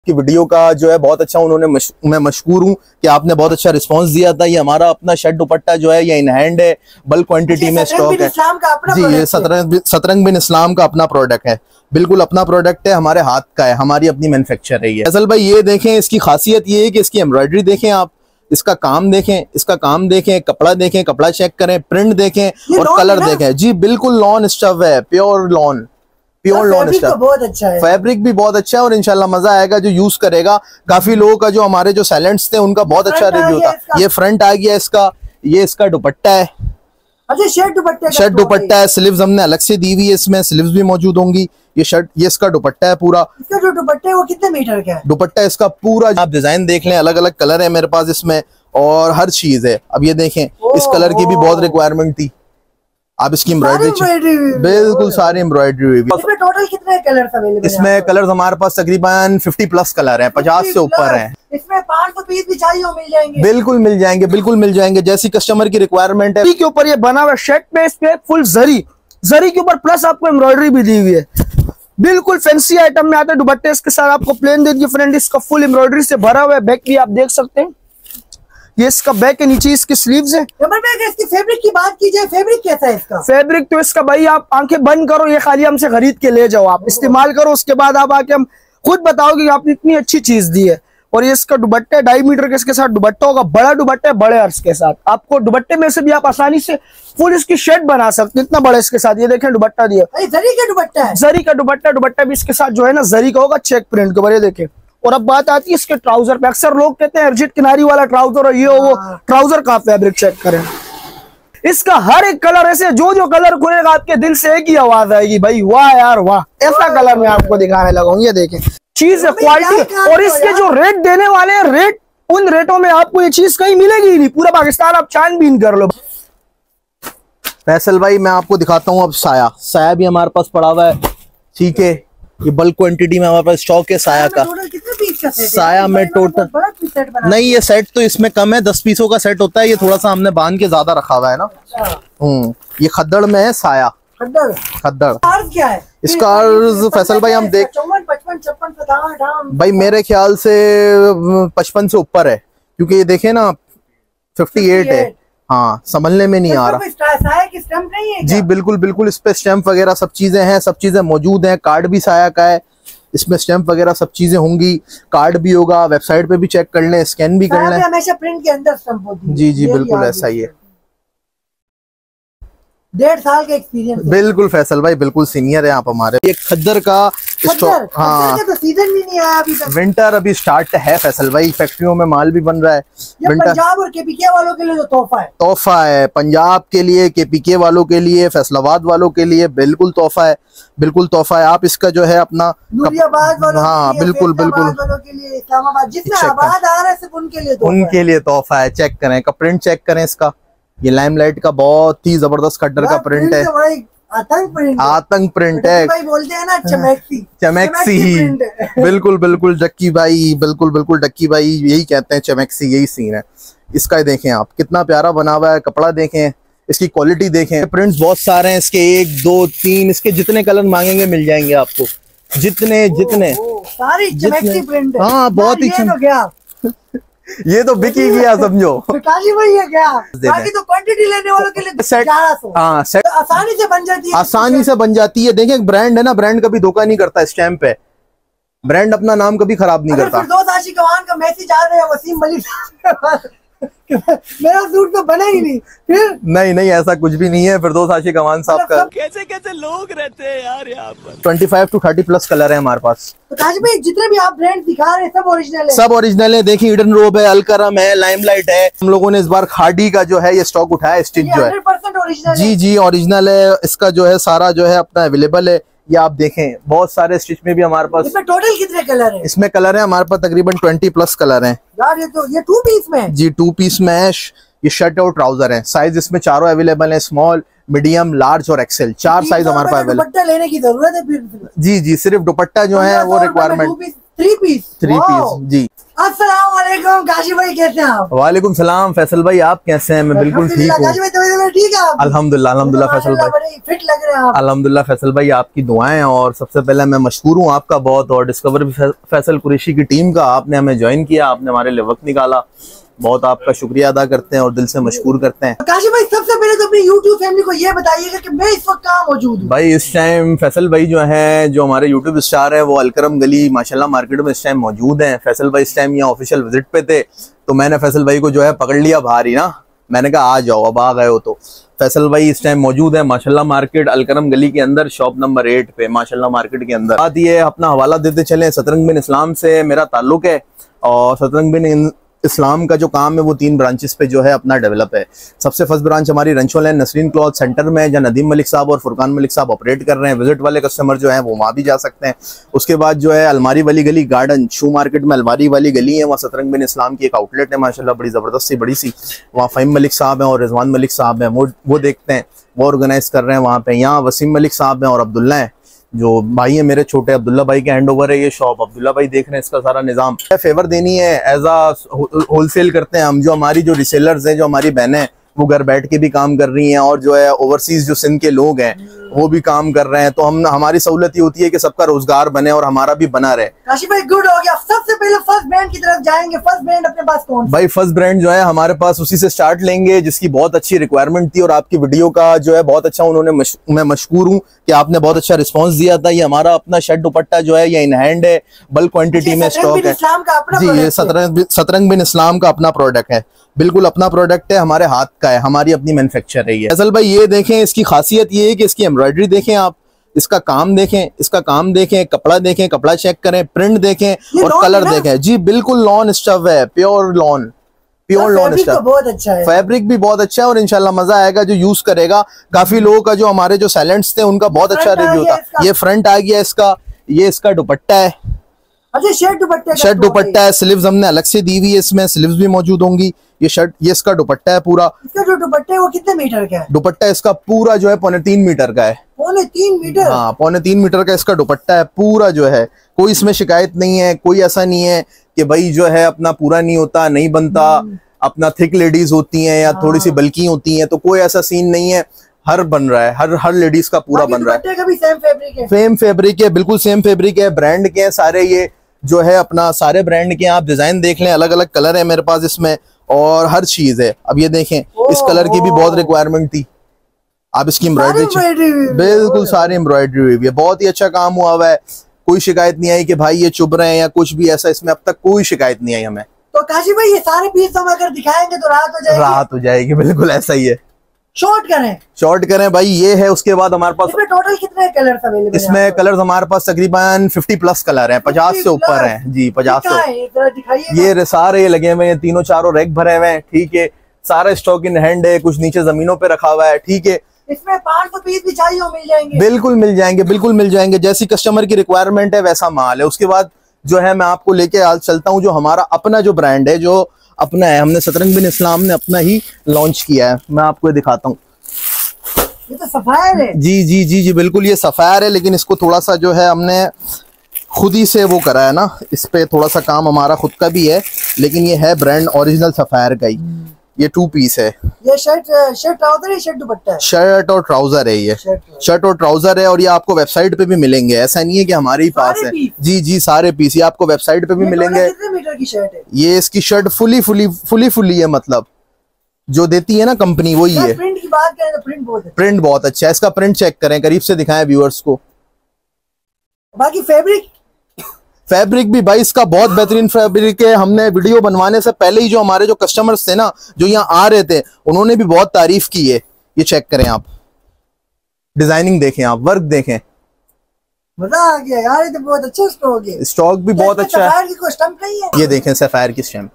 कि वीडियो का जो है बहुत अच्छा उन्होंने मैं मशकूर हूँ कि आपने बहुत अच्छा रिस्पांस दिया था। ये हमारा अपना शर्ट दुपट्टा जो है ये इन हैंड है, बल्क क्वांटिटी में स्टॉक है जी। ये सतरंग बिन इस्लाम का अपना प्रोडक्ट है, बिल्कुल अपना प्रोडक्ट है, हमारे हाथ का है, हमारी अपनी मैन्युफैक्चर है ये। फैसल भाई ये देखें, इसकी खासियत ये है कि इसकी एम्ब्रॉयडरी देखें आप, इसका काम देखें, इसका काम देखें, कपड़ा देखें, कपड़ा चेक करें, प्रिंट देखें और कलर देखें जी। बिल्कुल लॉन स्टफ है, प्योर लॉन स्टफ। बहुत अच्छा है, फैब्रिक भी बहुत अच्छा है और इंशाल्लाह मजा आएगा जो यूज करेगा। काफी लोगों का जो हमारे जो सैलेंट्स थे उनका बहुत अच्छा रिव्यू था। ये फ्रंट आ गया इसका, ये इसका दुपट्टा है। अच्छा शर्ट दुपट्टा है, स्लीव्स हमने अलग से दी हुई है, इसमें स्लीव्स भी मौजूद होंगी। ये शर्ट, ये इसका दुपट्टा है पूरा। इसका जो दुपट्टा है वो कितने मीटर का है? दुपट्टा इसका पूरा, आप डिजाइन देख लें, अलग अलग कलर है मेरे पास इसमें और हर चीज है। अब ये देखें, इस कलर की भी बहुत रिक्वायरमेंट थी। आप इसकी एम्ब्रॉयडरी बिल्कुल सारी एम्ब्रॉयडरी हुई। इसमें टोटल कितने कलर्स अवेलेबल? इसमें कलर्स हमारे पास तकरीबन 50+ कलर हैं, 50 से ऊपर हैं। इसमें 500 पीस भी चाहिए मिल जाएंगे? बिल्कुल मिल जाएंगे, बिल्कुल मिल जाएंगे, जैसी कस्टमर की रिक्वायरमेंट है। के ऊपर ये बना हुआ शर्ट पे, इस पे फुल जरी के ऊपर प्लस आपको एम्ब्रॉयडरी भी दी हुई है। बिल्कुल फैंसी आइटम में आता है। दुपट्टे इसके साथ आपको प्लेन दे दिए फ्रेंड, इसका फुल एम्ब्रॉयडरी से भरा हुआ है। बैक भी आप देख सकते हैं, ये इसका बैक है, नीचे इसके स्लीव्स है। इसकी फैब्रिक की बात की जाए, फैब्रिक कैसा है इसका? फैब्रिक तो इसका भाई आप आंखें बंद करो, ये खाली हमसे खरीद के ले जाओ, आप इस्तेमाल करो, उसके बाद आप आके हम खुद बताओगे कि आपने इतनी अच्छी चीज दी है। और ये इसका दुपट्टा है, 2.5 मीटर के इसके साथ दुपट्टा होगा, बड़ा दुपट्टा है, बड़े अर्ज के साथ। आपको दुपट्टे में से भी आप आसानी से फुल इसकी शर्ट बना सकते हैं, इतना बड़ा इसके साथ। ये देखें दुपट्टा दिया, जरी का दुपट्टा है, जरी का दुपट्टा। दुपट्टा भी इसके साथ जो है ना जरी का होगा, चेक प्रिंट के ऊपर। ये देखें। और अब बात आती है इसके ट्राउजर पे। अक्सर लोग कहते हैं अर्जित किनारी वाला ट्राउजर और ये वो, ट्राउजर का फैब्रिक चेक करें। इसका हर एक कलर ऐसे, जो जो कलर खुलेगा आपके दिल से एक ही आवाज आएगी, भाई वाह यार वाह, ऐसा कलर मैं आपको दिखाने लगा हूँ। ये देखें, चीज है क्वालिटी। और इसके जो रेट देने वाले हैं, रेट उन रेटों में आपको ये चीज कहीं मिलेगी ही नहीं। पूरा पाकिस्तान आप छानबीन कर लो। फैसल भाई मैं आपको दिखाता हूँ अब साया भी हमारे पास पड़ा हुआ है, ठीक है। ये बल्क क्वांटिटी में हमारे पास स्टॉक है साया का। साया में टोटल नहीं, ये सेट तो इसमें कम है, 10 पीसों का सेट होता है। ये थोड़ा सा हमने बांध के ज्यादा रखा हुआ है ना। ये खद्दड़ में है साया, खद्दड़। क्या है इसका अर्ज फैसल भाई हम देख 54, 55, 56, 57 भाई मेरे ख्याल से 55 से ऊपर है, क्योंकि ये देखे ना 58 है। हाँ, संभलने में नहीं आ रहा नहीं है जी। बिल्कुल बिल्कुल, इस पे स्टैम्प वगैरह सब चीजें हैं, सब चीजें मौजूद हैं। कार्ड भी साया का है, इसमें स्टैम्प वगैरह सब चीजें होंगी, कार्ड भी होगा। वेबसाइट पे भी चेक कर लें, स्कैन भी कर लें। हमेशा प्रिंट के अंदर स्टैम्प होती है। जी जी बिल्कुल ऐसा ही है। 1.5 साल का एक्सपीरियंस। बिल्कुल फैसल भाई, बिल्कुल सीनियर है आप हमारे। एक खद्दर का स्टॉक, हाँ तो सीजन भी नहीं आया अभी तक। विंटर अभी स्टार्ट है फैसल भाई, फैक्ट्रियों में माल भी बन रहा है। विंटर पंजाब और केपीके वालों के लिए तो तोहफा है, पंजाब के लिए, केपीके वालों के लिए, फैसलाबाद वालों के लिए बिल्कुल तोहफा है, बिल्कुल तोहफा है। आप इसका जो है अपना, हाँ बिल्कुल बिल्कुल, इस्लामाबाद जिसमें आबाद आ रहा है सिर्फ उनके लिए तोहफा है। चेक करें का प्रिंट, चेक करें इसका। ये लाइमलाइट का बहुत ही जबरदस्त खड्डर का प्रिंट है, आतंक प्रिंट है। भाई बोलते हैं ना चमैक्सी बिल्कुल बिल्कुल डक्की भाई, बिल्कुल बिल्कुल डक्की भाई यही कहते हैं, चमैक्सी यही सीन है इसका। देखें आप कितना प्यारा बना हुआ है, कपड़ा देखें, इसकी क्वालिटी देखें। प्रिंट्स बहुत सारे हैं इसके, 1 2 3, इसके जितने कलर मांगेंगे मिल जाएंगे आपको, जितने सारी चमैक्सी प्रिंट है। हाँ बहुत ही ये तो बिकी गया समझो। ये क्या? बाकी तो क्वांटिटी लेने वालों के लिए सेट, हाँ सेट आसानी से बन जाती है, आसानी से बन जाती है। देखें ब्रांड है ना, ब्रांड कभी धोखा नहीं करता, स्टैम्प है, ब्रांड अपना नाम कभी खराब नहीं करता। फिरदौस आशिक अवान का मैसेज आ रहा है वसीम मलिक मेरा सूट तो बना ही नहीं। फिर नहीं ऐसा कुछ भी नहीं है। फिरदौस आशिक अवान साहब का कैसे लोग रहते हैं यार यहाँ पर। 25 to 30+ कलर है हमारे पास। तो ताज भाई जितने भी आप ब्रांड दिखा रहे हैं सब ओरिजिनल है? सब ओरिजिनल है। देखिए ईडन रोब है, अलकरम है, लाइमलाइट है। हम लोगों ने इस बार खादी का जो है ये स्टॉक उठाया, स्टिच जो है 100% ओरिजिनल जी जी ओरिजिनल है। इसका जो है सारा जो है अपना अवेलेबल है। ये आप देखें बहुत सारे स्टिच में भी हमारे पास। इसमें टोटल कितने कलर हैं? इसमें कलर है हमारे पास तकरीबन 20+ कलर हैं यार। ये 2 पीस में है? जी 2 पीस में है। ये शर्ट और ट्राउजर है। साइज इसमें चारों अवेलेबल है, स्मॉल, मीडियम, लार्ज और एक्सेल, 4 साइज हमारे पास अवेलेबल। दुपट्टा लेने की जरूरत है फिर? जी सिर्फ दुपट्टा जो है वो रिक्वायरमेंट। 3 पीस जी। अस्सलाम वालेकुम। अस्सलामुअलैकुम काशी भाई, कैसे हैं आप? वालेकुम सलाम फैसल भाई, आप कैसे हैं? मैं बिल्कुल ठीक हूँ। काशी भाई तबीयत ठीक है? अल्हम्दुलिल्लाह अल्हम्दुलिल्लाह फैसल भाई, बड़े फिट लग रहे हैं आप। अल्हम्दुलिल्लाह फैसल भाई, आपकी दुआएं। और सबसे पहले मैं मशकूर हूँ आपका बहुत, और डिस्कवर फैसल कुरैशी की टीम का। आपने हमें ज्वाइन किया, आपने हमारे लिए वक्त निकाला, बहुत आपका शुक्रिया अदा करते हैं और दिल से मशकूर करते हैं। काशी भाई सबसे पहले तो अपनी यूट्यूब फैमिली को ये बताइएगा कि मैं इस वक्त कहाँ मौजूद हूँ। भाई इस टाइम फैसल भाई जो है, जो हमारे यूट्यूब स्टार है, वो अलकरम गली माशाल्लाह मार्केट में इस टाइम मौजूद हैं। फैसल भाई इस टाइम यहाँ ऑफिशियल विजिट पे थे, तो मैंने फैसल भाई को जो है पकड़ लिया बाहर ही ना। मैंने कहा आ जाओ, अब आ गए हो तो। फैसल भाई इस टाइम मौजूद है माशाल्लाह मार्केट अलकरम गली के अंदर, शॉप नंबर 8 पे माशाल्लाह मार्केट के अंदर। बात ये अपना हवाला देते चले, सतरंग बिन इस्लाम से मेरा ताल्लुक है, और सतरंग बिन इस्लाम का जो काम है वो 3 ब्रांचेस पे जो है अपना डेवलप है। सबसे फर्स्ट ब्रांच हमारी रंचो लैन नसरीन क्लॉथ सेंटर में है, जहाँ नदीम मलिक साहब और फुरकान मलिक साहब ऑपरेट कर रहे हैं। विजिट वाले कस्टमर जो हैं वो वहाँ भी जा सकते हैं। उसके बाद जो है अलमारी वाली गली गार्डन शू मार्केट में अलमारी वाली गली है, वहाँ सतरंग बिन इस्लाम की एक आउटलेट है माशाल्लाह, बड़ी ज़बरदस्त सी बड़ी सी। वहाँ फ़हीम मलिक साहब हैं और रिजवान मलिक साहब हैं, वो देखते हैं, वो ऑर्गेनाइज कर रहे हैं वहाँ पे। यहाँ वसीम मलिक साहब हैं और अब्दुल्ला हैं, जो भाई है मेरे छोटे, अब्दुल्ला भाई के हैंड ओवर है ये शॉप। अब्दुल्ला भाई देख रहे हैं इसका सारा निजाम। फेवर देनी है एज आ होलसेल करते हैं हम। जो हमारी जो रिसेलर्स हैं, जो हमारी बहनें हैं, वो घर बैठ के भी काम कर रही हैं, और जो है ओवरसीज जो सिंध के लोग हैं वो भी काम कर रहे हैं। तो हमारी सहूलत ये होती है कि सबका रोजगार बने और हमारा भी बना रहे। काशी भाई गुड हो गया। सबसे पहले फर्स्ट ब्रांड की तरफ जाएंगे। फर्स्ट ब्रांड अपने पास कौन सा? भाई फर्स्ट ब्रांड जो है हमारे पास, उसी से स्टार्ट लेंगे जिसकी बहुत अच्छी रिक्वायरमेंट थी, और आपकी वीडियो का जो है बहुत अच्छा उन्होंने मैं मशकूर हूँ कि आपने बहुत अच्छा रिस्पांस दिया था। ये हमारा अपना शर्ट दुपट्टा जो है ये इन हैंड है, बल्क क्वांटिटी में स्टॉक है जी। ये सतरंग बिन इस्लाम का अपना प्रोडक्ट है, बिल्कुल अपना प्रोडक्ट है, हमारे हाथ का है, हमारी अपनी मैन्युफैक्चर है ये। फैसल भाई ये देखें, इसकी खासियत ये है कि इसकी एम्ब्रॉयडरी देखें आप, इसका काम देखें, इसका काम देखें, कपड़ा देखें, कपड़ा चेक करें, प्रिंट देखें और कलर देखें जी। बिल्कुल लॉन स्टफ है, प्योर लॉन स्टफ। बहुत अच्छा है, फैब्रिक भी बहुत अच्छा है, और इंशाल्लाह मजा आएगा जो यूज करेगा। काफी लोगों का, जो हमारे जो सैलेंट्स थे, उनका बहुत अच्छा रिव्यू था। ये फ्रंट आ गया इसका, ये इसका दुपट्टा है। अच्छा शर्ट दुपट्टा है, स्लीव्स हमने अलग से दी हुई है, इसमें स्लीव्स भी मौजूद होंगी। ये शर्ट, ये इसका दुपट्टा है पूरा। इसका जो दुपट्टा है वो कितने मीटर का है? दुपट्टा इसका पूरा जो है 3.5 मीटर का है। 3.5 मीटर? हाँ 3.5 मीटर का इसका दुपट्टा है पूरा जो है। कोई इसमें शिकायत नहीं है, कोई ऐसा नहीं है कि भाई जो है अपना पूरा नहीं होता, नहीं बनता, अपना थिक लेडीज होती हैं या थोड़ी सी बल्की होती हैं, तो कोई ऐसा सीन नहीं है। हर बन रहा है, हर लेडीज का पूरा बन रहा है। का भी सेम फैब्रिक है? सेम फैब्रिक है, बिल्कुल सेम फैब्रिक है। ब्रांड के हैं सारे, ये जो है अपना सारे ब्रांड के। आप डिजाइन देख लें, अलग अलग कलर है मेरे पास इसमें, और हर चीज है। अब ये देखें, इस कलर की भी बहुत रिक्वायरमेंट थी। आप इसकी एम्ब्रॉयडरी बिल्कुल सारी एम्ब्रॉयडरी हुई है, बहुत ही अच्छा काम हुआ है। कोई शिकायत नहीं आई कि भाई ये चुभ रहे हैं या कुछ भी ऐसा, इसमें अब तक कोई शिकायत नहीं आई हमें। तो काशी भाई ये सारे पीस हम अगर दिखाएंगे तो रात हो जाएगी? रात हो जाएगी, बिल्कुल ऐसा ही है। शॉर्ट करें भाई, ये है। उसके बाद हमारे पास इसमें टोटल कितने कलर्स अवेलेबल? इसमें कलर्स हमारे पास तकरीबन 50+ कलर हैं, 50 से ऊपर हैं जी, 50 से। ये सारे लगे हुए हैं, तीनों चारों रैक भरे हुए हैं, ठीक है। सारा स्टॉक इन हैंड है, कुछ नीचे जमीनों पे रखा हुआ है, ठीक है। इसमें 500 पीस भी चाहिए मिल जाएंगे? बिल्कुल मिल जाएंगे, बिल्कुल मिल जाएंगे। जैसी कस्टमर की रिक्वायरमेंट है वैसा माल है। उसके बाद जो है मैं आपको लेके आज चलता हूँ, जो हमारा अपना जो ब्रांड है, जो अपना है, हमने सतरंग बिन इस्लाम ने अपना ही लॉन्च किया है। मैं आपको ये दिखाता हूँ। ये तो सफायर है? जी जी जी जी बिल्कुल, ये सफायर है, लेकिन इसको थोड़ा सा जो है हमने खुद ही से वो करा है ना, इस पे थोड़ा सा काम हमारा खुद का भी है, लेकिन ये है ब्रांड ओरिजिनल सफायर का ही। ये 2 पीस है। ये शर्ट ट्राउजर है, शर्ट दुपट्टा है? शर्ट और ट्राउजर है, ये शर्ट और ट्राउजर है। और ये आपको वेबसाइट पे भी मिलेंगे, ऐसा नहीं है कि हमारे ही पास है। जी जी सारे पीस ये आपको वेबसाइट पे भी मिलेंगे। कितने मीटर की शर्ट है? ये इसकी शर्ट फुली है, मतलब जो देती है ना कंपनी, वही है। प्रिंट की बात करें तो प्रिंट बहुत अच्छा है। इसका प्रिंट चेक करें, करीब से दिखाएं व्यूअर्स को। बाकी फैब्रिक भी भाई इसका बहुत बेहतरीन फैब्रिक है। हमने वीडियो बनवाने से पहले ही जो हमारे जो कस्टमर्स थे ना, जो यहाँ आ रहे थे, उन्होंने भी बहुत तारीफ की है। ये चेक करें आप, डिजाइनिंग देखें आप, वर्क देखें, मजा आ गया यार। ये तो बहुत अच्छा स्टॉक है। स्टॉक भी बहुत अच्छा है। की कोई स्टंप नहीं है? ये देखें सफायर की स्टैम्प।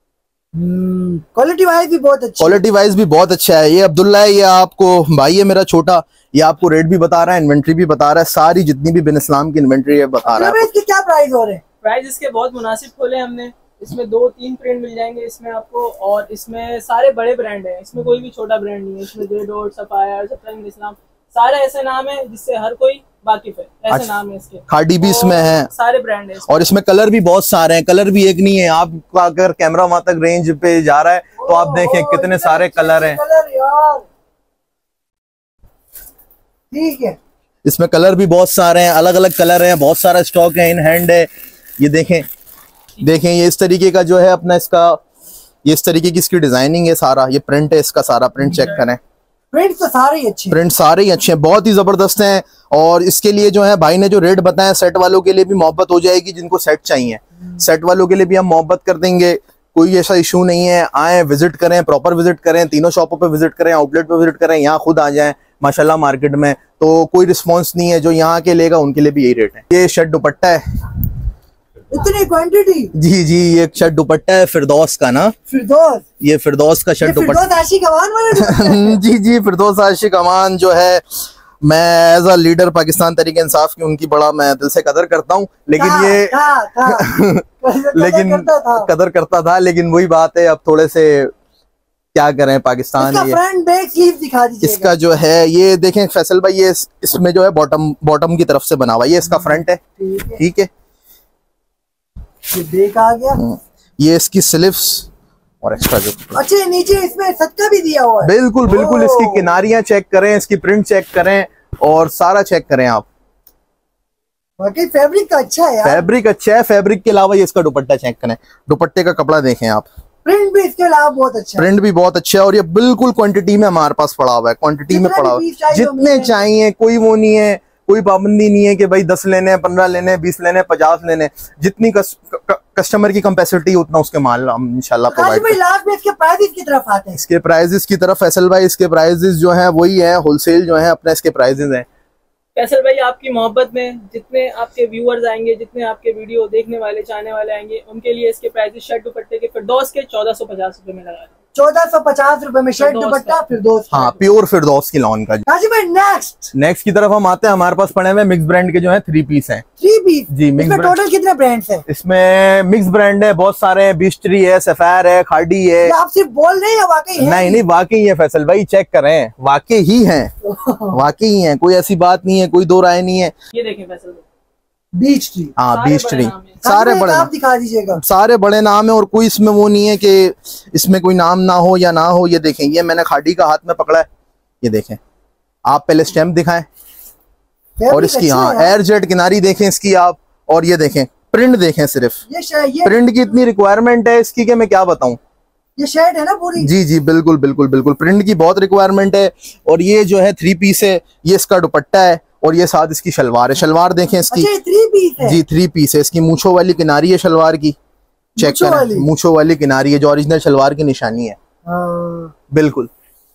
क्वालिटी वाइज भी बहुत अच्छा है। ये अब्दुल्ला है, ये आपको भाई है मेरा छोटा, ये आपको रेट भी बता रहा है, इन्वेंट्री भी बता रहा है, सारी जितनी भी बिन इस्लाम की इन्वेंट्री है बता रहा है। इसके क्या प्राइस हो रहे हैं? प्राइस इसके बहुत मुनासिब खोले हमने। इसमें 2-3 प्रिंट मिल जाएंगे इसमें आपको, और इसमें सारे बड़े ब्रांड हैं, इसमें कोई भी छोटा ब्रांड नहीं है। इसमें जे डॉट, सफायर, सतरंग इस्लाम, सारे ऐसे नाम है जिससे हर कोई वाकिफ है, ऐसे अच्छा, नाम है इसके। खाड़ी भी इसमें है, सारे ब्रांड है और इसमें कलर भी बहुत सारे हैं, कलर भी एक नहीं है। आपका अगर कैमरा वहां तक रेंज पे जा रहा है तो आप देखें कितने सारे कलर हैं। ठीक है, इसमें कलर भी बहुत सारे हैं, अलग अलग कलर हैं, बहुत सारा स्टॉक है, इन हैंड है। ये देखें, देखें ये इस तरीके का जो है अपना इसका, ये इस तरीके की इसकी डिजाइनिंग है, सारा ये प्रिंट है, इसका सारा प्रिंट चेक करें। प्रिंट तो सारे ही अच्छे, प्रिंट सारे ही अच्छे हैं, बहुत ही जबरदस्त हैं। और इसके लिए जो है भाई ने जो रेट बताया, सेट वालों के लिए भी मोहब्बत हो जाएगी, जिनको सेट चाहिए सेट वालों के लिए भी हम मोहब्बत कर देंगे, कोई ऐसा इशू नहीं है। आए, विजिट करें, प्रॉपर विजिट करें, तीनों शॉपों पे विजिट करें, आउटलेट पे विजिट करें, यहाँ खुद आ जाएं माशाल्लाह मार्केट में, तो कोई रिस्पॉन्स नहीं है। जो यहाँ के लेगा उनके लिए भी यही रेट है। ये शर्ट दुपट्टा है, इतनी क्वांटिटी। जी, ये शर्ट दुपट्टा है फिरदौस का ना, फिरदौस, ये फिरदौस का शर्ट दुपट्टा। आशिक अमान वाला जी, फिरदौस आशिक अमान जो है, मैं एज अ लीडर पाकिस्तान तरीके इंसाफ की उनकी बड़ा मैं दिल से कदर करता हूँ, लेकिन ये लेकिन कदर करता था, लेकिन वही बात है, अब थोड़े से क्या करें पाकिस्तान। ये फ्रंट बैक स्लीव दिखा दीजिए। इसका जो है ये देखें फैसल भाई, ये इसमें जो है बॉटम की तरफ से बना हुआ, ये इसका फ्रंट है, ठीक है। ये बैक आ गया, ये इसकी स्लीव्स और एक्स्ट्रा जो, अच्छा नीचे इसमें सटका भी दिया हुआ है। बिल्कुल बिल्कुल, इसकी किनारियां चेक करें, इसकी प्रिंट चेक करें, और सारा चेक करें आप। बाकी फैब्रिक का अच्छा है यार, फैब्रिक अच्छा है। फैब्रिक के अलावा ये इसका दुपट्टा चेक करें, दुपट्टे का कपड़ा देखें आप, प्रिंट भी इसके अलावा बहुत अच्छा है, प्रिंट भी बहुत अच्छा है। और ये बिल्कुल क्वांटिटी में हमारे पास पड़ा हुआ है, क्वांटिटी में पड़ा हुआ है, जितने चाहिए, कोई वो नहीं है, कोई पाबंदी नहीं है कि भाई 10 लेने हैं, 15 लेने हैं, 20 लेने हैं, 50 लेने हैं। जितनी कस्टमर की कैपेसिटी उतना उसके माल हम इंशाल्लाह प्रोवाइड करेंगे। लास्ट में इसके प्राइसेस की तरफ आते हैं। इसके प्राइजेस की तरफ फैसल भाई, इसके प्राइजेस जो हैं वही है, होलसेल जो है अपने इसके प्राइजेस हैं। फैसल भाई, आपकी मोहब्बत में जितने आपके व्यूअर्स आएंगे, जितने आपके वीडियो देखने वाले, चाहने वाले आएंगे, उनके लिए इसके प्राइसेस शर्ट दुपट्टे के फिरदौस के 1450 रुपए में लगा दें। 1450 रुपए में शर्ट दुपट्टा फिरदौस, हाँ, प्योर फिरदौस की लॉन का। नेक्स्ट की तरफ हम आते हैं, हमारे पास पड़े हुए मिक्स ब्रांड के जो है 3 पीस हैं। 3 पीस जी, मिक्स टोटल कितने ब्रांड्स हैं? इसमें मिक्स ब्रांड है, बहुत सारे हैं, बीस्ट्री है, सफायर है, खाड़ी है। आप सिर्फ बोल रहे हैं, वाकई है? नहीं, वाकई है फैसल भाई, चेक करें, वाकई ही है, वाकई ही है, कोई ऐसी बात नहीं है, कोई दो राय नहीं है। ये देखें फैसल भाई, बीच ट्री, हाँ बीच ट्री, सारे बड़े नाम दिखा दीजिएगा। सारे बड़े नाम है, और कोई इसमें वो नहीं है कि इसमें कोई नाम ना हो या ना हो। ये देखें, ये मैंने खाड़ी का हाथ में पकड़ा है, ये देखें आप, पहले स्टैम्प दिखाएं, और इसकी हाँ एयर जेट किनारी देखें इसकी आप, और ये देखें प्रिंट देखें, सिर्फ ये प्रिंट की इतनी रिक्वायरमेंट है इसकी कि मैं क्या बताऊं। ये शर्ट है ना पूरी? जी, बिल्कुल बिल्कुल बिल्कुल, प्रिंट की बहुत रिक्वायरमेंट है। और ये जो है 3 पीस है, ये इसका दुपट्टा है, और ये साथ इसकी शलवार है। शलवार देखें इसकी, 3 पीस है? जी 3 पीस है। इसकी मूंछों वाली किनारी है शलवार की, चेक करें, मूंछों वाली किनारी है, जो ओरिजिनल शलवार की निशानी है। बिल्कुल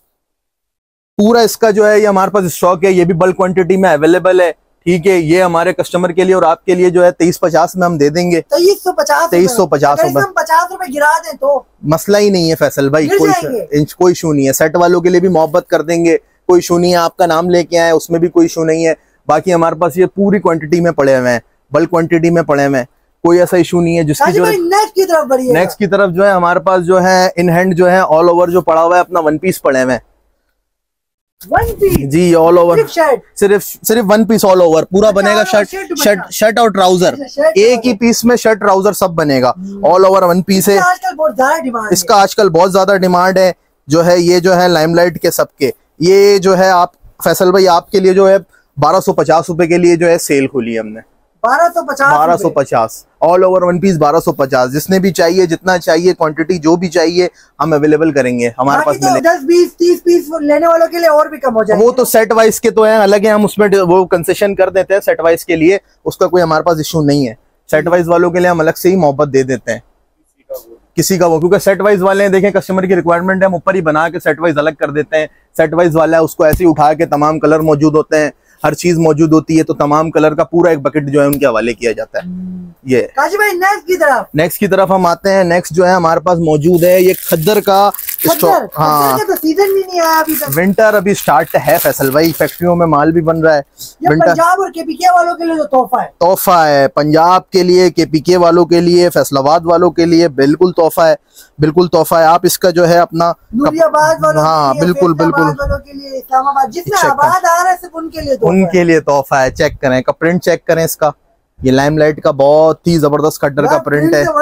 पूरा इसका जो है ये हमारे पास स्टॉक है, ये भी बल्क क्वांटिटी में अवेलेबल है, ठीक है। ये हमारे कस्टमर के लिए और आपके लिए जो है 2350 में हम दे देंगे। 2350 रुपए, 50 रुपए गिरा दें तो मसला ही नहीं है फैसल भाई, कोई इशू नहीं है। सेट वालों के लिए भी मोहब्बत कर देंगे, कोई इशू नहीं है। आपका नाम लेके आए उसमें भी कोई इशू नहीं है। बाकी हमारे पास ये पूरी क्वांटिटी में पड़े हुए हैं, बल्क क्वांटिटी में पड़े हुए हैं, कोई ऐसा इशू नहीं है। जिसकी जो नेक्स्ट की तरफ जो है हमारे पास जो है इन हैंड जो है ऑल ओवर जो पड़ा हुआ है अपना 1 पीस पड़े हुए हैं। 1 पीस जी, ऑल ओवर, सिर्फ 1 पीस ऑल ओवर पूरा बनेगा। शर्ट और ट्राउजर, एक ही पीस में शर्ट ट्राउजर सब बनेगा। ऑल ओवर 1 पीस है। इसका आजकल बहुत ज्यादा डिमांड है, जो है ये जो है लाइमलाइट के सबके। ये जो है आप फैसल भाई, आपके लिए जो है 1250 रुपए के लिए जो है सेल खोली है हमने। 1250 ऑल ओवर 1 पीस 1250। जिसने भी चाहिए, जितना चाहिए, क्वांटिटी जो भी चाहिए हम अवेलेबल करेंगे, हमारे पास मिले। 10, 20, 30 पीस लेने वालों के लिए और भी कम हो जाएगा। वो तो सेट वाइज के तो है, अलग है, हम उसमें वो कंसेशन कर देते हैं सेट वाइज के लिए, उसका कोई हमारे पास इशू नहीं है। सेट वाइज वालों के लिए हम अलग से ही मोहब्बत दे देते हैं, किसी का वो, क्योंकि सेट वाइज वाले हैं, देखें कस्टमर की रिक्वायरमेंट है, हम ऊपर ही बना के सेट वाइज अलग कर देते हैं। सेट वाइज वाला है उसको ऐसे ही उठा के, तमाम कलर मौजूद होते हैं, हर चीज मौजूद होती है, तो तमाम कलर का पूरा एक बकेट जो है उनके हवाले किया जाता है। ये काजी भाई नेक्स्ट की तरफ हम आते हैं। नेक्स्ट जो है हमारे पास मौजूद है ये खद्दर का स्टॉक। हाँ, तो सीजन भी नहीं आया अभी तक। विंटर अभी स्टार्ट है फैसल भाई, फैक्ट्रियों में माल भी बन रहा है। पंजाब और केपीके वालों के लिए तो तोहफा है, पंजाब के लिए, केपीके वालों के लिए, फैसलाबाद वालों के लिए बिल्कुल तोहफा है, बिल्कुल तोहफा है। आप इसका जो है अपना नूरियाबाद वालों हाँ के लिए, बिल्कुल वालों के लिए, इस्लामाबाद, जिसमें आबाद आ रहा है सिर्फ उनके लिए उनके लिए तोहफा है। चेक करें का प्रिंट, चेक करें इसका, ये लाइमलाइट का बहुत ही जबरदस्त खट्टर का प्रिंट है,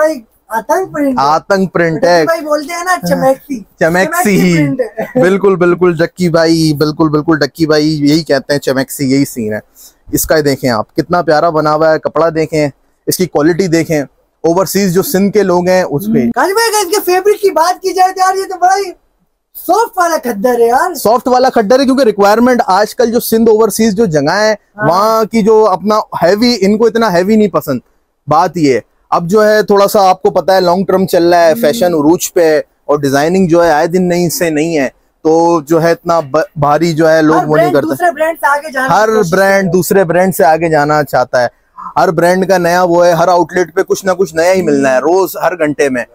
आतंक प्रिंट है, भाई बोलते हैं ना चमैक्सी, चमैक्सी ही। बिल्कुल बिल्कुल डक्की भाई, बिल्कुल बिल्कुल डक्की भाई यही कहते हैं, चमैक्सी यही सीन है इसका। देखें आप कितना प्यारा बना हुआ है, कपड़ा देखें, इसकी क्वालिटी देखें। ओवरसीज जो सिंध के लोग हैं उसपे इसके फैब्रिक की बात की जाए तो यार ये तो बड़ा ही सॉफ्ट वाला खद्दर है यार, सॉफ्ट वाला खड्डर है, क्योंकि रिक्वायरमेंट आजकल जो सिंध ओवरसीज जो जगह है वहाँ की जो अपना हैवी, इनको इतना हैवी नहीं पसंद। बात ये अब जो है थोड़ा सा आपको पता है लॉन्ग टर्म चल रहा है, फैशन उरूज पे है और डिजाइनिंग जो है आए दिन नहीं से नहीं है, तो जो है इतना भारी जो है लोग वो नहीं करते। हर ब्रांड दूसरे ब्रांड से आगे जाना चाहता है, हर ब्रांड का नया वो है, हर आउटलेट पे कुछ ना कुछ नया ही मिलना है रोज हर घंटे में।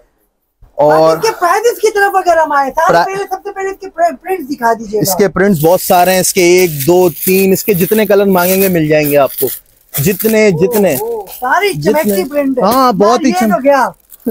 और इसके प्राइसेस की तरफ अगर हम आए सबसे पहले इसके प्रिंट्स दिखा दीजिए। इसके प्रिंट्स बहुत सारे हैं, इसके 1 2 3 इसके जितने कलर मांगेंगे मिल जाएंगे आपको, जितने सारी चमैक्सी प्रिंट है। हाँ बहुत ही तो गया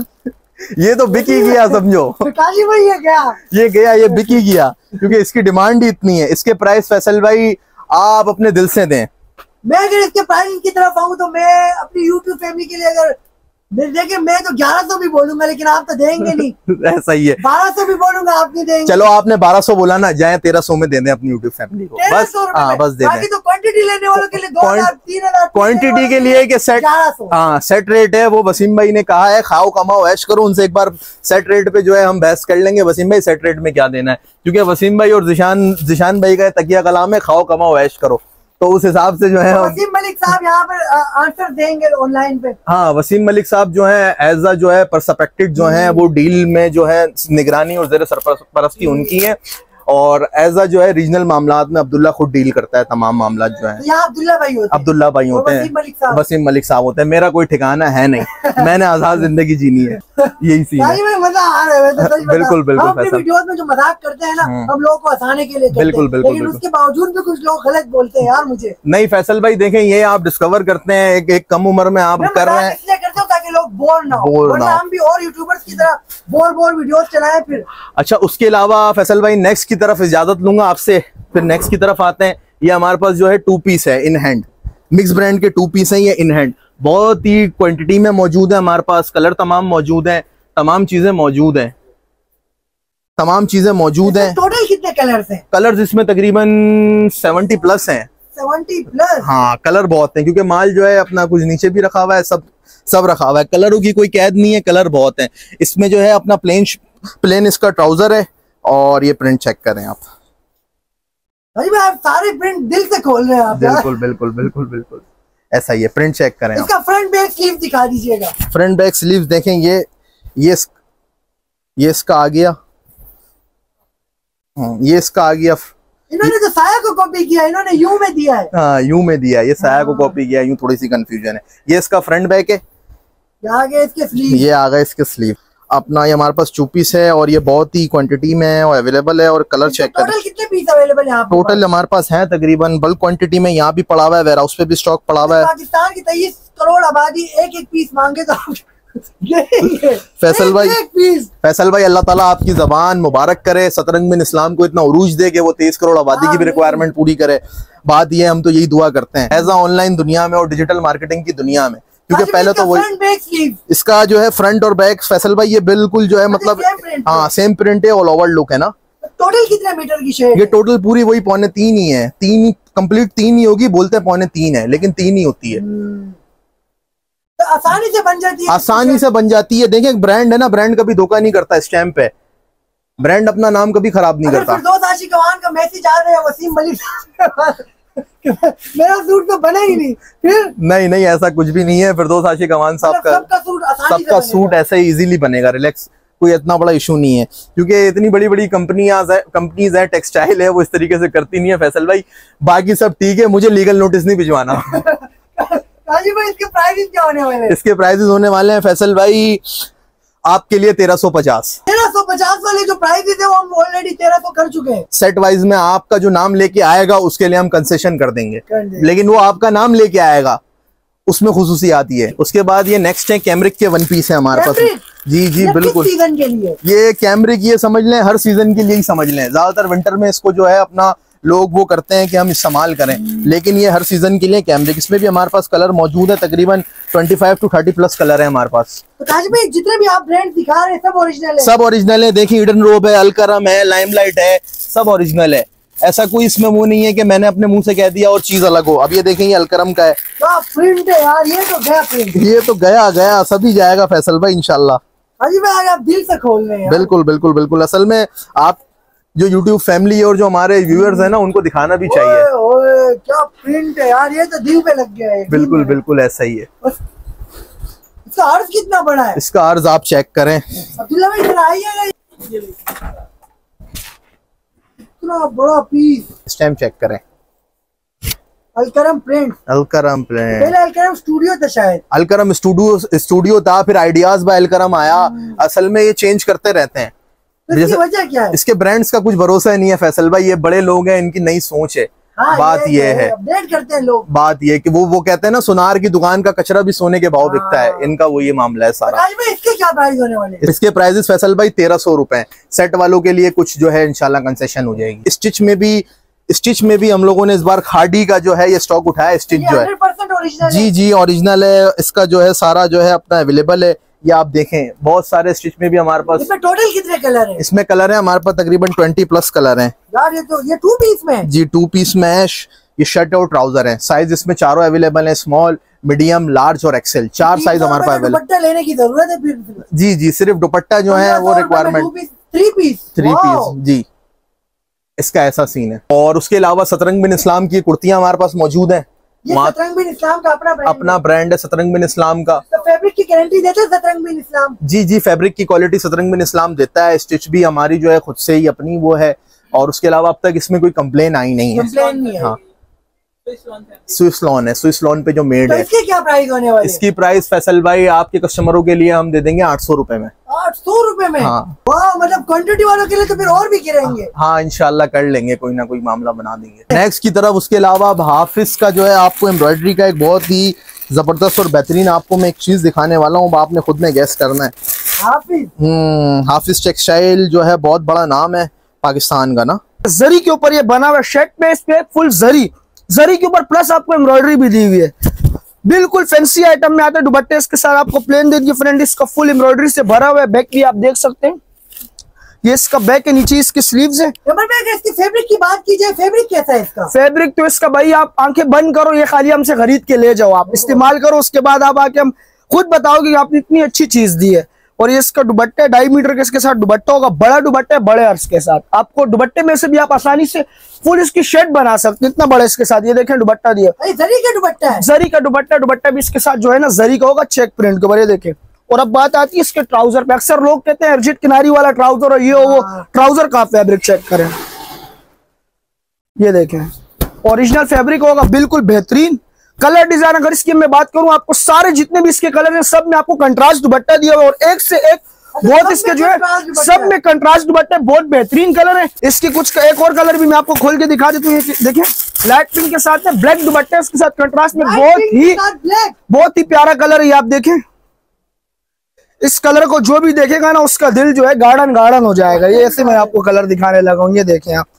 ये तो बिक ही गया समझो, काजी भाई ये गया ये बिक ही गया, क्योंकि इसकी डिमांड ही इतनी है। इसके प्राइस फैसल भाई आप अपने दिल से दें। मैं अगर इसके प्राइस की तरफ आऊँ तो मैं अपनी यूट्यूब फैमिली के लिए अगर देखिए मैं तो 1100 भी बोलूंगा, लेकिन आप तो देंगे नहीं। ऐसा ही है, 1200 भी बोलूंगा आप नहीं देंगे। चलो आपने 1200 बोला ना, जाए 1300 में दे दें अपनी यूट्यूब फैमिली को, बस हाँ बस दे दें। तो क्वांटिटी लेने वालों के लिए 2000 3000 क्वांटिटी के लिए कि सेट, हाँ सेट रेट है वो वसीम भाई ने कहा है, खाओ कमाओ ऐश करो। उनसे एक बार सेट रेट पे जो है हम बहस कर लेंगे, वसीम भाई सेट रेट में क्या देना है, क्योंकि वसीम भाई और जिशान भाई का तकिया कलाम है खाओ कमाओ ऐश करो, तो उस हिसाब से जो है वसीम मलिक साहब यहाँ पर आंसर देंगे ऑनलाइन पे। हाँ वसीम मलिक साहब जो है एज अ जो है परस्पेक्टिव जो है वो डील में जो है निगरानी और ज़ेर सरपरस्ती उनकी है, और एज अ जो है रीजनल मामलात में अब्दुल्ला खुद डील करता है तमाम मामला जो है। यहाँ अब्दुल्ला भाई होते हैं, वसीम मलिक साहब होते हैं। मेरा कोई ठिकाना है नहीं, मैंने आजाद जिंदगी जीनी है, यही सीन है। मजा आ रहा है बिल्कुल बिल्कुल। अपनी वीडियोस में जो मजाक करते हैं ना हम लोगों को हंसाने के लिए बिल्कुल बिल्कुल, लेकिन उसके बावजूद भी कुछ लोग गलत बोलते हैं यार मुझे। नहीं फैसल भाई देखें ये आप डिस्कवर करते हैं एक कम उम्र में आप कर रहे हैं, इसलिए करते हो ताकि लोग बोर ना हो, हम भी और यूट्यूबर्स की तरह बोर वीडियोस चलाएं फिर। अच्छा उसके अलावा फैसल भाई नेक्स्ट की तरफ इजाजत लूंगा आपसे, फिर नेक्स्ट की तरफ आते हैं। ये हमारे पास जो है 2 पीस है इन हैंड, मिक्स ब्रांड के 2 पीस हैं ये इन हैंड, बहुत ही क्वांटिटी में मौजूद है हमारे पास, कलर तमाम मौजूद हैं, तमाम चीजें मौजूद हैं, तमाम चीजें मौजूद हैं। टोटल कितने कलर्स हैं? कलर्स इसमें तकरीबन 70 प्लस हैं। 70 प्लस? हाँ कलर बहुत हैं, क्योंकि माल जो है अपना कुछ नीचे भी रखा हुआ है, सब रखा हुआ है, कलरों की कोई कैद नहीं है, कलर बहुत हैं। इसमें जो है अपना प्लेन इसका ट्राउजर है, और ये प्रिंट चेक करें आप। भाई आप सारे प्रिंट दिल से खोल रहे हैं आप। बिल्कुल बिल्कुल बिल्कुल बिल्कुल ऐसा ही है, प्रिंट चेक करें। इसका फ्रंट बैक स्लीव दिखा दीजिएगा। फ्रंट बैक स्लीव देखें, ये इसका आ गया, ये इसका आ गया। इन्होंने तो साया को कॉपी किया, इन्होंने यू में दिया है। हाँ यू में दिया है, ये साया को कॉपी किया, यूं थोड़ी सी कंफ्यूजन है। ये इसका फ्रंट बैक है, आ गया इसके स्लीव, ये आ गया इसके स्लीव। अपना ये हमारे पास 2 पीस है और ये बहुत ही क्वांटिटी में है और अवेलेबल है, और कलर चेक करें। टोटल कितने पीस अवेलेबल है? टोटल हमारे पास है तकरीबन बल्क क्वांटिटी में, यहाँ भी पड़ा हुआ है, वेयरहाउस पे भी स्टॉक पड़ा हुआ है। पाकिस्तान की 23 करोड़ आबादी एक पीस मांगे तो फैसल भाई अल्लाह ताला आपकी जबान मुबारक करे, सतरंग बिन इस्लाम को इतना उरूज दे कि वो 23 करोड़ आबादी की भी रिक्वायरमेंट पूरी करे। बात ये हम तो यही दुआ करते हैं एज अ ऑनलाइन दुनिया में और डिजिटल मार्केटिंग की दुनिया में, क्योंकि पहले तो वही इसका जो है फ्रंट और बैक फैसल भाई ये बिल्कुल जो है मतलब हाँ सेम प्रिंट है, ऑल ओवर लुक है ना। टोटल कितने मीटर की शेड? ये टोटल पूरी वही 3.25 ही है, 3 कंप्लीट 3 ही होगी, बोलते हैं 3.25 है लेकिन 3 ही होती है। तो आसानी से बन जाती है, आसानी से बन जाती है। देखिए ब्रांड है ना, ब्रांड कभी धोखा नहीं करता, स्टैम्प है, ब्रांड अपना नाम कभी खराब नहीं करता। फिरदौस आशिक अवान का मैसेज आ रहा है वसीम मलिक मेरा सूट तो बना ही नहीं। फिर नहीं ऐसा कुछ भी नहीं है, फिरदौस आशिक अवान साहब का सबका सूट ऐसे इजीली बनेगा, रिलैक्स, कोई इतना बड़ा इशू नहीं है, क्योंकि इतनी बड़ी बड़ी कंपनीज है टेक्सटाइल है, वो इस तरीके से करती नहीं है फैसल भाई। बाकी सब ठीक है, मुझे लीगल नोटिस नहीं भिजवाना। इसके प्राइसेस क्या होने वाले हैं? इसके प्राइसेस होने वाले हैं फैसल भाई आपके लिए 1350 वाले जो प्राइसेस है वो हम ऑलरेडी 1300 कर चुके हैं। सेट वाइज में आपका जो नाम लेके आएगा उसके लिए हम कंसेशन कर देंगे, लेकिन वो आपका नाम लेके आएगा उसमें खुसूसी आती है। उसके बाद ये नेक्स्ट है कैमरिक के 1 पीस है हमारे पास। जी बिल्कुल, सीजन के लिए ये कैमरिक ये समझ लें हर सीजन के लिए ही समझ लें। ज्यादातर विंटर में इसको जो है अपना लोग वो करते हैं कि हम इस्तेमाल करें, लेकिन ये हर सीजन के लिए कैमरिक। इसमें भी हमारे पास कलर मौजूद है, तकरीबन 25 to 30 प्लस कलर है हमारे पास। तो ताज भाई जितने भी आप ब्रांड दिखा रहे हैं सब ओरिजिनल है? सब ओरिजिनल है। देखिए ईडन रोब है, अलकरम है, लाइमलाइट है, सब ओरिजिनल है। ऐसा कोई इसमें वो नहीं है कि मैंने अपने मुंह से कह दिया और चीज अलग हो। अब ये देखें ये अलकरम का है। तो प्रिंट है यार, ये तो गया प्रिंट, ये तो गया सभी जाएगा फैसल भाई इंशाल्लाह। हाजी भाई आप दिल से खोल रहे हैं। बिल्कुल बिल्कुल बिल्कुल। असल में आप जो YouTube फैमिली और जो हमारे व्यूअर्स हैं ना, उनको दिखाना भी चाहिए। ओए क्या प्रिंट है यार, ये तो दिल पे लग गया है। बिल्कुल बिल्कुल ऐसा ही है। इसका अर्ज कितना बड़ा है? इसका अर्ज आप चेक करें। अब्दुल्ला भाई इधर आइएगा। इतना बड़ा पीस, इस टाइम चेक करें। Alkaram print, Alkaram print. पहले अलकरम स्टूडियो था शायद। अलकरम स्टूडियो था, फिर आइडियाज बाय अलकरम आया। असल में ये चेंज करते रहते हैं। तो इसकी वजह क्या है? इसके ब्रांड्स का कुछ भरोसा नहीं है फैसल भाई, ये बड़े लोग हैं, इनकी नई सोच है। हाँ, बात ये है, अपडेट करते हैं लोग। बात ये कि वो कहते हैं ना, सुनार की दुकान का कचरा भी सोने के भाव बिकता है। इनका वो ये मामला है सारा। इसके क्या प्राइस होने वाले? इसके प्राइसेस फैसल भाई 1300 रुपए। सेट वालों के लिए कुछ जो है इंशाल्लाह कंसेशन हो जाएगी। स्टिच में भी हम लोगों ने इस बार खादी का जो है ये स्टॉक उठाया। स्टिच जो है 100% ओरिजिनल है। जी ओरिजिनल है। इसका जो है सारा जो है अपना अवेलेबल है। ये आप देखें बहुत सारे स्टिच में भी हमारे पास। इसमें टोटल कितने कलर हैं? इसमें कलर है हमारे पास तकरीबन 20 प्लस कलर हैं। यार ये 2 पीस में है? जी 2 पीस में है। ये शर्ट और ट्राउजर है। साइज इसमें चारों अवेलेबल है, स्मॉल, मीडियम, लार्ज और एक्सेल। 4 साइज हमारे पास अवेलेबल। दुपट्टा लेने की जरूरत है फिर? जी सिर्फ दुपट्टा जो है वो रिक्वायरमेंट। 3 पीस जी इसका ऐसा सीन है। और उसके अलावा सतरंग बिन इस्लाम की कुर्तियां हमारे पास मौजूद है। सतरंग बिन इस्लाम का अपना ब्रांड है सतरंग बिन इस्लाम का। तो फैब्रिक की गारंटी देते हैं सतरंग बिन इस्लाम? जी फैब्रिक की क्वालिटी सतरंग बिन इस्लाम देता है। स्टिच भी हमारी जो है खुद से ही अपनी वो है। और उसके अलावा अब तक इसमें कोई कंप्लेन आई नहीं है। हाँ स्विस लॉन है। स्विस लॉन पे जो मेड तो है। इसके क्या प्राइस होने वाले? इसकी प्राइस फैसल भाई आपके कस्टमरों के लिए हम दे देंगे 800 रुपए में। 800 रुपए में? हाँ। वाह, मतलब क्वांटिटी वालों के लिए तो फिर और भी गिरेंगे। हाँ इंशाल्लाह कर लेंगे, कोई ना कोई मामला बना देंगे। नेक्स्ट की तरफ उसके अलावा अब हाफिज का जो है आपको एम्ब्रॉयडरी का एक बहुत ही जबरदस्त और बेहतरीन आपको मैं एक चीज दिखाने वाला हूँ। आपने खुद में गैस करना है। हाफिज टेक्सटाइल जो है बहुत बड़ा नाम है पाकिस्तान का ना। जरी के ऊपर ये बना हुआ शर्ट में इस पे फुल जरी के ऊपर प्लस आपको एम्ब्रॉयडरी भी दी हुई है। बिल्कुल फैंसी आइटम में आता है। दुपट्टे इसके साथ आपको प्लेन दे दिए फ्रेंड। इसका फुल एम्ब्रॉयडरी से भरा हुआ है। बैक भी आप देख सकते हैं। ये इसका बैक है, नीचे इसकी स्लीव्स है। इसकी फैब्रिक की बात की जाए, फैब्रिक कैसा है इसका? फैब्रिक तो इसका भाई आप आंखें बंद करो, ये खाली हमसे खरीद के ले जाओ, आप इस्तेमाल करो, उसके बाद आप आके हम खुद बताओगे कि आपने इतनी अच्छी चीज दी है। और ये इसका दुपट्टा 2.5 मीटर के इसके साथ दुपट्टा होगा। बड़ा दुपट्टा है, बड़े अर्ज के साथ। आपको दुपट्टे में से भी आप आसानी से फुल इसकी शर्ट बना सकते हैं, इतना बड़ा इसके साथ। ये देखें दुपट्टा दिया, जरी का दुपट्टा है। जरी का दुपट्टा भी इसके साथ जो है ना जरी का होगा, चेक प्रिंट के ऊपर। ये देखें। और अब बात आती है इसके ट्राउजर पे। अक्सर लोग कहते हैं अर्जित किनारी वाला ट्राउजर और ये वो ट्राउजर का फैब्रिक चेक करें। ये देखें ओरिजिनल फैब्रिक होगा, बिल्कुल बेहतरीन कलर डिजाइन। अगर इसकी मैं बात करूं, आपको सारे जितने भी इसके कलर हैं सब में आपको कंट्रास्ट दुपट्टा दिया हुआ है। और एक से एक बहुत इसके जो है सब में कंट्रास्ट दुपट्टे, बहुत बेहतरीन कलर है। इसकी कुछ एक और कलर भी मैं आपको खोल के दिखा देता हूँ। देखिए लाइट पिंक के साथ में ब्लैक दुपट्टा इसके साथ कंट्रास्ट में, बहुत ही प्यारा कलर है। ये आप देखें, इस कलर को जो भी देखेगा ना उसका दिल जो है गार्डन हो जाएगा। ये ऐसे मैं आपको कलर दिखाने लगा हूँ। ये देखें आप,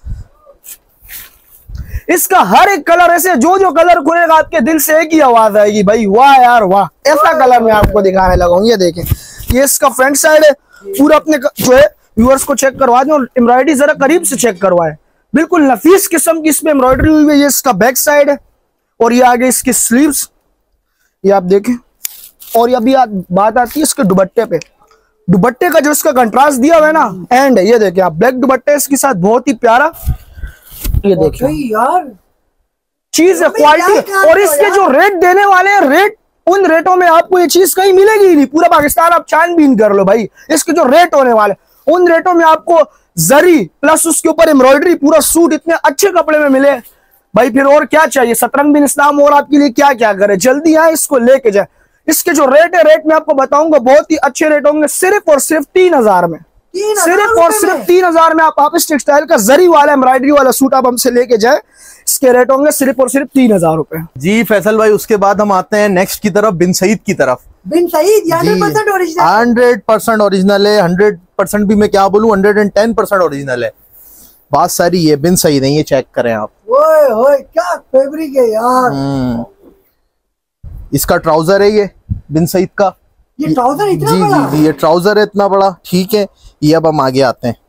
इसका हर एक कलर ऐसे जो कलर खुलेगा आपके दिल से एक ही आवाज आएगी, भाई वाह यार वाह। ऐसा कलर मैं आपको दिखाने लगा हूँ। ये देखें, ये इसका फ्रंट साइड है। पूरा अपने जो है व्यूअर्स को चेक करवा दें और एम्ब्रॉयडरी जरा करीब से चेक करवाएं। बिल्कुल नफीस किस्म की इसमें एम्ब्रॉयडरी हुई है। ये इसका बैक साइड है और ये आगे इसकी स्लीव्स, ये आप देखें। और ये अभी बात आती है इसके दुपट्टे पे। दुपट्टे का जो इसका कंट्रास्ट दिया हुआ है ना, एंड है। ये देखें आप, ब्लैक दुपट्टे इसके साथ बहुत ही प्यारा। ये देखिए यार चीज है, क्वालिटी। और इसके जो रेट देने वाले हैं, रेट उन रेटों में आपको ये चीज कहीं मिलेगी ही नहीं। पूरा पाकिस्तान आप छानबीन कर लो भाई, इसके जो रेट होने वाले उन रेटों में आपको जरी प्लस उसके ऊपर एम्ब्रॉयडरी पूरा सूट इतने अच्छे कपड़े में मिले भाई, फिर और क्या चाहिए। सतरंग बिन इस्लाम और आपके लिए क्या क्या करे। जल्दी आए, इसको लेके जाए। इसके जो रेट है, रेट में आपको बताऊंगा, बहुत ही अच्छे रेट होंगे। सिर्फ और सिर्फ 3000 में, सिर्फ और सिर्फ 3000 में आप हाफिज टेक्सटाइल का जरी वाला एम्ब्रॉयडरी वाला सूट आप हमसे लेके जाए। इसके रेट होंगे सिर्फ और सिर्फ 3000 रुपए। जी फैसल भाई, उसके बाद हम आते हैं नेक्स्ट की तरफ, बिन सईद की तरफ। बिन सईद 100% ओरिजिनल, 100% ओरिजिनल है। 100% भी मैं क्या बोलूं, 110% ओरिजिनल है। बात सारी ये बिन सईद है, ये चेक करें आप। ओए ओए क्या फैब्रिक है यार। इसका ट्राउजर है ये बिन सईद का। ये ट्राउजर इतना जी बड़ा? जी जी, ये ट्राउजर है इतना बड़ा। ठीक है, ये अब हम आगे आते हैं।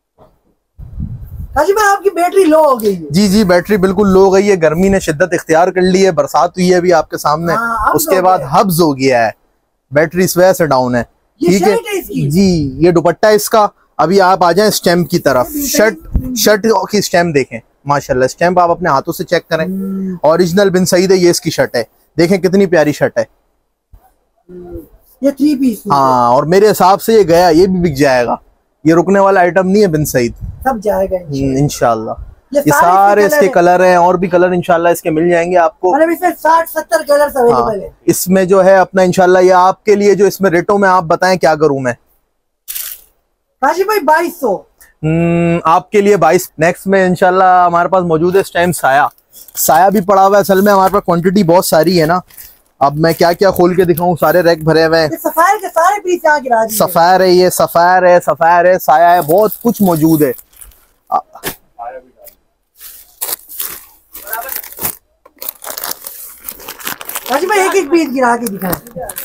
काजी भाई आपकी बैटरी लो हो गई है। जी जी, बैटरी बिल्कुल लो हो गई है, गर्मी ने शिद्दत इख्तियार कर ली है, बरसात हुई है अभी आपके सामने। उसके बाद हब्स हो गया है, बैटरी इस वजह से डाउन है। ठीक है जी, ये दुपट्टा है इसका। अभी आप आ जाएं स्टैम्प की तरफ। शर्ट की स्टैम्प देखें, माशाल्लाह स्टैम्प आप अपने हाथों से चेक करें। ओरिजिनल बिन सईद है, ये इसकी शर्ट है, देखें कितनी प्यारी शर्ट है। ये 3 पीस। हाँ, और मेरे हिसाब से ये गया, ये भी बिक जाएगा, ये रुकने वाला आइटम नहीं है बिन सईद, सब जाएगा इंशाल्लाह। ये सारे इसके कलर हैं, और भी कलर इंशाल्लाह इसके मिल जाएंगे आपको। मतलब इसमें 60-70 कलर्स अवेलेबल है। इसमें जो है अपना इंशाल्लाह ये आपके लिए जो इसमें रेटों में आप बताएं क्या करूं मैं। काजी भाई 2200 आपके लिए 22। नेक्स्ट में इंशाल्लाह हमारे पास मौजूद है इस टाइम साया भी पड़ा हुआ है। असल में हमारे पास क्वांटिटी बहुत सारी है ना, अब मैं क्या क्या खोल के दिखाऊं, सारे रैक भरे हुए हैं। सफायर के सारे पीस यहाँ गिरा दिए। सफायर है, ये सफायर है, साया है, बहुत कुछ मौजूद है। काजी भाई एक पीस गिरा के दिखाएं।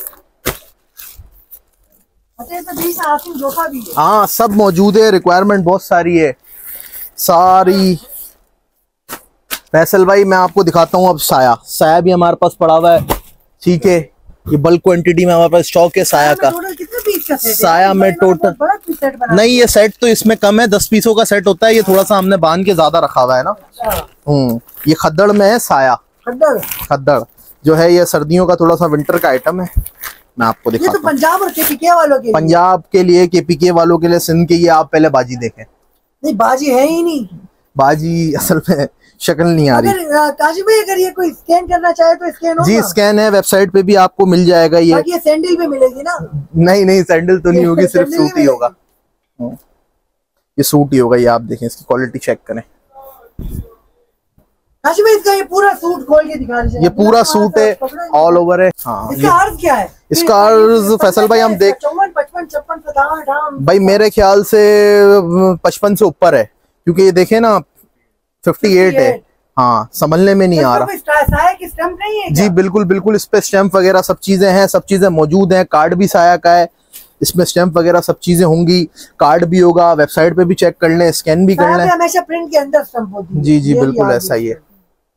अच्छा इसमें बीच में आसिम जोखा भी है। हाँ, सब मौजूद है, रिक्वायरमेंट बहुत सारी है सारी। फैसल भाई मैं आपको दिखाता हूँ अब साया भी हमारे पास पड़ा हुआ है। ठीक है, ये बल्क क्वांटिटी में हमारे पास स्टॉक है साया का। कितने पीस का सेट है? साया में टोटल नहीं, ये सेट तो इसमें कम है, 10 पीसों का सेट होता है। ये थोड़ा सा हमने बांध के ज्यादा रखा हुआ है ना। ये खद्दड़ में है साया। खद्दड़ जो है ये सर्दियों का थोड़ा सा विंटर का आइटम है, मैं आपको दिखाता हूँ। तो पंजाब और केपीके वालों के लिए। पंजाब के लिए, केपीके वालों के लिए, सिंध के। ये आप पहले बाजी देखें। नहीं बाजी है ही नहीं, बाजी असल में शक्ल नहीं आ रही। काजी भाई अगर ये कोई स्कैन करना चाहे तो स्कैन होगा? जी स्कैन है, वेबसाइट पे भी आपको मिल जाएगा। ये सैंडल भी मिलेगी ना? नहीं सैंडल तो नहीं होगी, सिर्फ सूट ही होगा। ये सूट ही होगा। ये आप देखें, इसकी क्वालिटी चेक करें। काजी भाई इसका ये पूरा सूट खोल के दिखा दीजिए। ये पूरा सूट है, ऑल ओवर है। हाँ, इसका अर्ज क्या है? इसका अर्ज फैसल भाई हम देख 54, 55, 56, 57, 58 भाई मेरे ख्याल से 55 से ऊपर है, क्योंकि ये देखे ना 58 है। हाँ, संभलने में नहीं आ रहा। साया की स्टैम्प नहीं है? जी बिल्कुल, इस पे स्टैम्प वगैरह सब चीजें हैं, सब चीजें मौजूद हैं। कार्ड भी साया का है, इसमें स्टैम्प वगैरह सब चीजें होंगी। कार्ड भी होगा, वेबसाइट पे भी चेक कर लें, स्कैन भी कर लें। हमेशा प्रिंट के अंदर स्टैम्प होती है। जी बिल्कुल ऐसा ही है।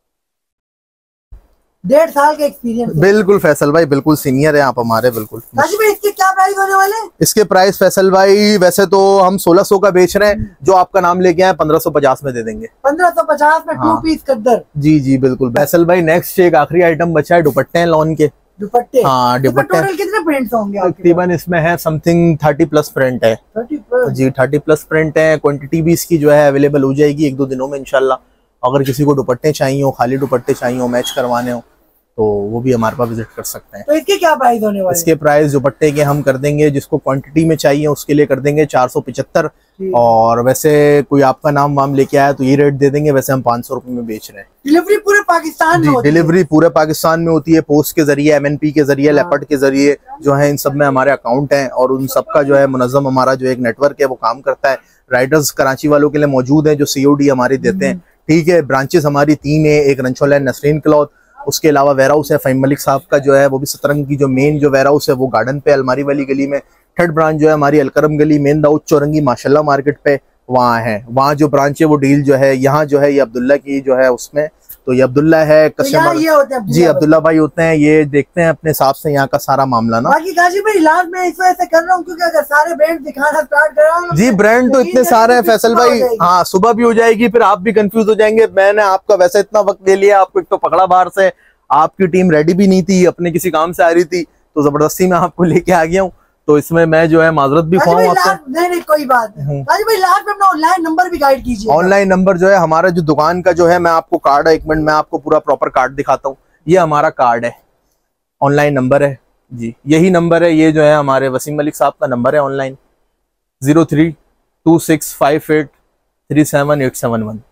1.5 साल का एक्सपीरियंस। बिल्कुल फैसल भाई, बिल्कुल सीनियर है आप हमारे। बिल्कुल। काजी भाई इसके क्या प्राइस होने वाले हैं? इसके प्राइस फैसल भाई वैसे तो हम 1600 का बेच रहे हैं, जो आपका नाम लेके आए 1550 में दे देंगे। 1550 में 2 पीस खद्दड़। जी बिल्कुल। फैसल भाई नेक्स्ट एक आखिरी आइटम बचा है, दुपट्टे हैं लॉन के। दुपट्टे? हाँ दुपट्टे। टोटल कितने प्रिंट्स होंगे? तकरीबन इसमें है समथिंग 30+ प्रिंट है। 30+? जी 30+ प्रिंट है। क्वांटिटी भी इसकी जो है अवेलेबल हो जाएगी 1-2 दिनों में इंशाल्लाह। अगर किसी को दुपट्टे चाहिए हो, खाली दुपट्टे चाहिए हो, मैच करवाने हो, तो वो भी हमारे पास विजिट कर सकते हैं। तो इसके क्या प्राइस होने वाले? इसके प्राइस दुपट्टे के हम कर देंगे, जिसको क्वांटिटी में चाहिए उसके लिए कर देंगे 475। और वैसे कोई आपका नाम वाम लेके आया तो ये रेट दे देंगे, वैसे हम 500 रुपए में बेच रहे हैं। डिलीवरी पूरे पाकिस्तान में होती है? डिलीवरी पूरे पाकिस्तान में होती है, पोस्ट के जरिए, MNP के जरिए, लेपर्ड के जरिए जो है, इन सब में हमारे अकाउंट हैं और उन सबका जो है मुनज़्ज़म हमारा जो एक नेटवर्क है वो काम करता है। राइडर्स कराची वालों के लिए मौजूद है जो COD हमारी देते हैं। ठीक है, ब्रांचेस हमारी 3 है, एक रंचोला नसरीन क्लॉथ, उसके अलावा वेयर हाउस है फ़हीम मलिक साहब का जो है, वो भी सतरंग की जो मेन जो वेयर हाउस है वो गार्डन पे अलमारी वाली गली में। थर्ड ब्रांच जो है हमारी अलकरम गली मेन दाऊद चौरंगी माशाल्लाह मार्केट पे वहाँ है। वहाँ जो ब्रांच है वो डील जो है, यहाँ जो है ये अब्दुल्ला की जो है उसमें, तो ये अब्दुल्ला है कस्टमर। जी अब्दुल्ला भाई होते हैं, ये देखते हैं अपने हिसाब से यहाँ का सारा मामला ना। बाकी काजी भाई इलाज में इस वजह से कर रहा हूँ क्योंकि अगर सारे ब्रांड दिखाना स्टार्ट कर रहा हूँ। जी ब्रांड तो इतने सारे हैं फैसल भाई। हाँ, सुबह भी हो जाएगी, फिर आप भी कंफ्यूज हो जाएंगे। मैंने आपका वैसे इतना वक्त ले लिया, आपको एक तो पकड़ा बाहर से, आपकी टीम रेडी भी नहीं थी, अपने किसी काम से आ रही थी, तो जबरदस्ती में आपको लेके आ गया हूँ। तो इसमें मैं जो है माजरत भी खाऊं आपसे। नहीं कोई बात नहीं। भाई लास्ट में अपना ऑनलाइन नंबर भी गाइड कीजिए। ऑनलाइन नंबर जो है हमारा जो दुकान का जो है, मैं आपको कार्ड है, 1 मिनट मैं आपको पूरा प्रॉपर कार्ड दिखाता हूँ। ये हमारा कार्ड है, ऑनलाइन नंबर है जी, यही नंबर है। ये जो है हमारे वसीम मलिक साहब का नंबर है ऑनलाइन, 0326583787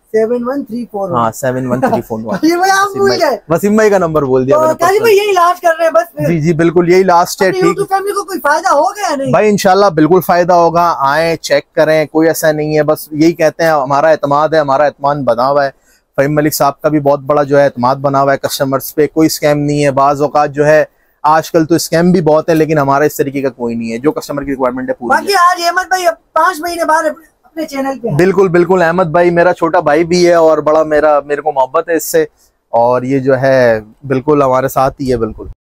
7134। हाँ 7134। ये भाई आप भूल गए, वसीम भाई का नंबर बोल दिया तो मैंने। काजी भाई यही लास्ट कर रहे हैं बस। जी जी बिल्कुल यही लास्ट है। ठीक यूट्यूब फैमिली को कोई फायदा हो गया नहीं भाई, इंशाल्लाह बिल्कुल फायदा होगा। आए चेक करें, कोई ऐसा नहीं है। बस यही कहते हैं, हमारा एतमाद है, हमारा एतमान बना हुआ है। फहीम मलिक साहब का भी बहुत बड़ा जो है एतमाद बना हुआ है कस्टमर्स पे। कोई स्कैम नहीं है। बाज़ औक़ात जो है आजकल तो स्कैम भी बहुत है, लेकिन हमारा इस तरीके का कोई नहीं है। जो कस्टमर की रिक्वायरमेंट है पूरी बाकी आज अहमद भाई 5 महीने बाद अपने चैनल पे। बिल्कुल बिल्कुल। अहमद भाई मेरा छोटा भाई भी है और बड़ा मेरे को मोहब्बत है इससे, और ये जो है बिल्कुल हमारे साथ ही है बिल्कुल।